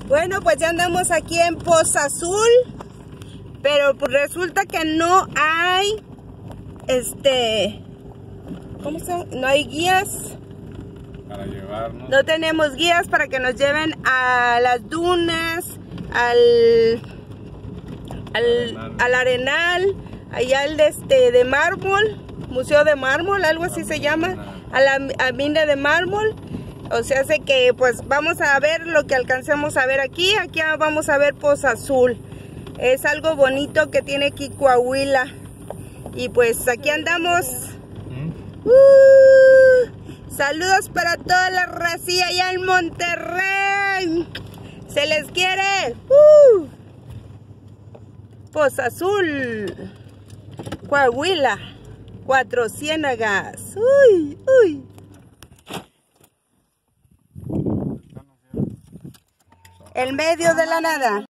Bueno, pues ya andamos aquí en Poza Azul, pero pues resulta que no hay, ¿cómo se llama? No hay guías para llevarnos. No tenemos guías para que nos lleven a las dunas, al Arenal, allá al de mármol, Museo de Mármol, algo así se llama, a la mina de mármol. O sea, hace que pues vamos a ver lo que alcancemos a ver aquí. Aquí vamos a ver Poza Azul. Es algo bonito que tiene aquí Coahuila. Y pues aquí andamos. Saludos para toda la racía allá en Monterrey. Se les quiere. Poza Azul, Coahuila, Cuatro Ciénagas. Uy, uy. En medio de la nada.